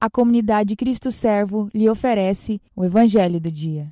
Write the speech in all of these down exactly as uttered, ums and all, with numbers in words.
a comunidade Cristo Servo lhe oferece o Evangelho do Dia.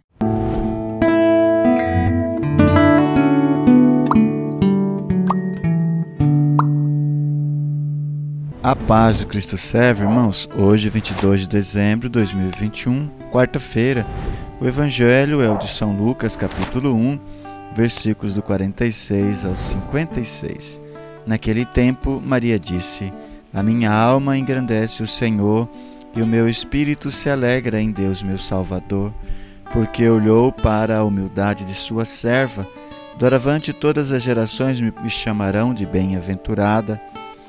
A paz do Cristo Servo, irmãos. Hoje, vinte e dois de dezembro de dois mil e vinte e um, quarta-feira, o Evangelho é o de São Lucas, capítulo um, versículos do quarenta e seis ao cinquenta e seis. Naquele tempo, Maria disse: A minha alma engrandece o Senhor, e o meu espírito se alegra em Deus meu Salvador, porque olhou para a humildade de sua serva. Doravante todas as gerações me chamarão de bem-aventurada,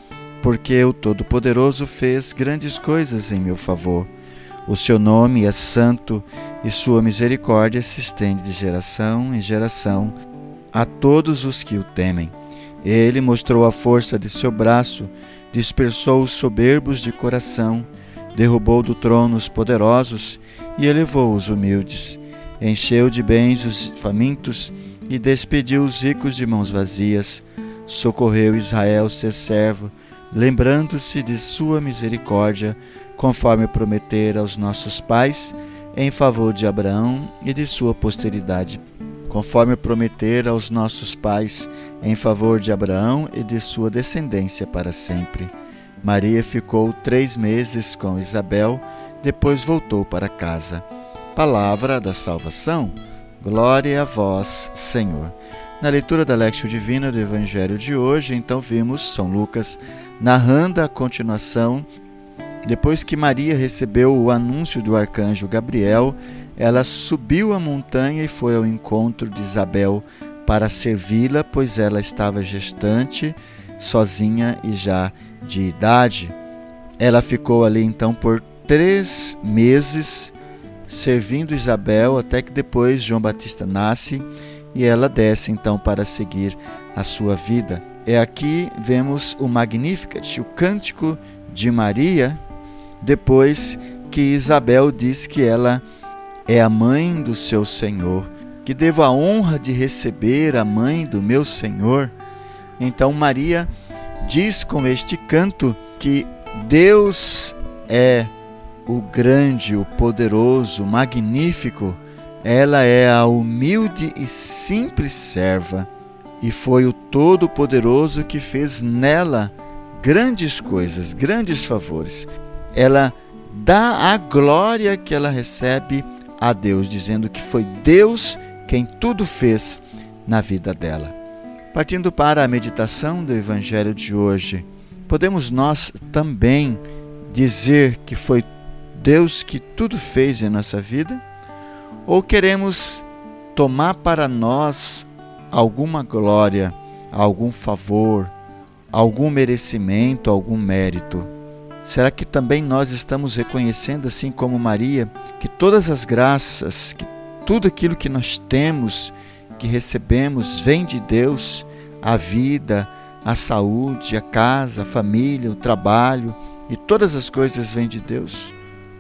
porque o Todo-Poderoso fez grandes coisas em meu favor. O seu nome é santo, e sua misericórdia se estende de geração em geração a todos os que o temem. Ele mostrou a força de seu braço, dispersou os soberbos de coração, derrubou do trono os poderosos e elevou os humildes. Encheu de bens os famintos e despediu os ricos de mãos vazias. Socorreu Israel, seu servo, lembrando-se de sua misericórdia, conforme prometera aos nossos pais, em favor de Abraão e de sua posteridade. Conforme prometera aos nossos pais, em favor de Abraão e de sua descendência para sempre. Maria ficou três meses com Isabel, depois voltou para casa. Palavra da salvação. Glória a vós, Senhor. Na leitura da Lectio Divina do Evangelho de hoje, então vimos São Lucas narrando a continuação. Depois que Maria recebeu o anúncio do arcanjo Gabriel, ela subiu a montanha e foi ao encontro de Isabel para servi-la, pois ela estava gestante, sozinha e já de idade. Ela ficou ali então por três meses servindo Isabel, até que depois João Batista nasce e ela desce então para seguir a sua vida. É aqui vemos o Magnificat, o cântico de Maria, depois que Isabel diz que ela é a mãe do seu Senhor, que devo a honra de receber a mãe do meu Senhor. Então Maria diz com este canto que Deus é o grande, o poderoso, o magnífico. Ela é a humilde e simples serva, e foi o Todo-Poderoso que fez nela grandes coisas, grandes favores. Ela dá a glória que ela recebe a Deus, dizendo que foi Deus quem tudo fez na vida dela. Partindo para a meditação do Evangelho de hoje, podemos nós também dizer que foi Deus que tudo fez em nossa vida? Ou queremos tomar para nós alguma glória, algum favor, algum merecimento, algum mérito? Será que também nós estamos reconhecendo, assim como Maria, que todas as graças, que tudo aquilo que nós temos, que recebemos, vem de Deus? A vida, a saúde, a casa, a família, o trabalho, e todas as coisas vêm de Deus?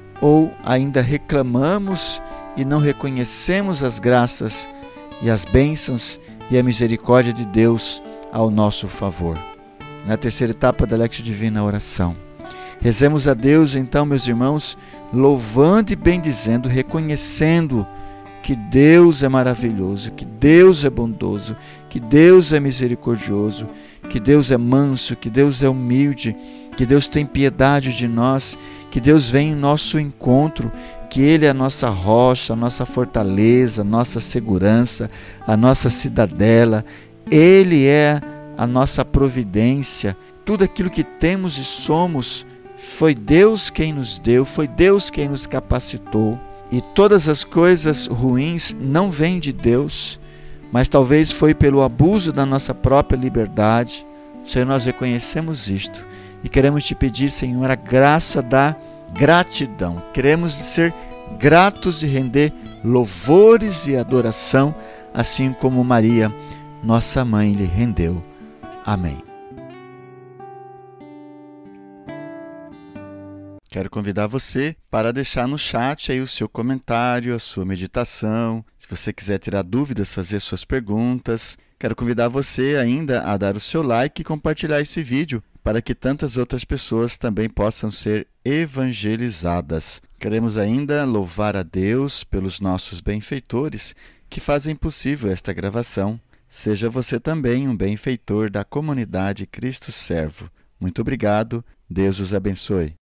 Ou ainda reclamamos e não reconhecemos as graças e as bênçãos e a misericórdia de Deus ao nosso favor? Na terceira etapa da Lectio Divina, a oração. Rezemos a Deus, então, meus irmãos, louvando e bendizendo, reconhecendo que Deus é maravilhoso, que Deus é bondoso, que Deus é misericordioso, que Deus é manso, que Deus é humilde, que Deus tem piedade de nós, que Deus vem em nosso encontro, que Ele é a nossa rocha, a nossa fortaleza, a nossa segurança, a nossa cidadela. Ele é a nossa providência. Tudo aquilo que temos e somos foi Deus quem nos deu, foi Deus quem nos capacitou. E todas as coisas ruins não vêm de Deus, mas talvez foi pelo abuso da nossa própria liberdade. Senhor, nós reconhecemos isto e queremos te pedir, Senhor, a graça da gratidão. Queremos ser gratos e render louvores e adoração, assim como Maria, nossa mãe, lhe rendeu. Amém. Quero convidar você para deixar no chat aí o seu comentário, a sua meditação. Se você quiser tirar dúvidas, fazer suas perguntas. Quero convidar você ainda a dar o seu like e compartilhar esse vídeo para que tantas outras pessoas também possam ser evangelizadas. Queremos ainda louvar a Deus pelos nossos benfeitores que fazem possível esta gravação. Seja você também um benfeitor da comunidade Cristo Servo. Muito obrigado. Deus os abençoe.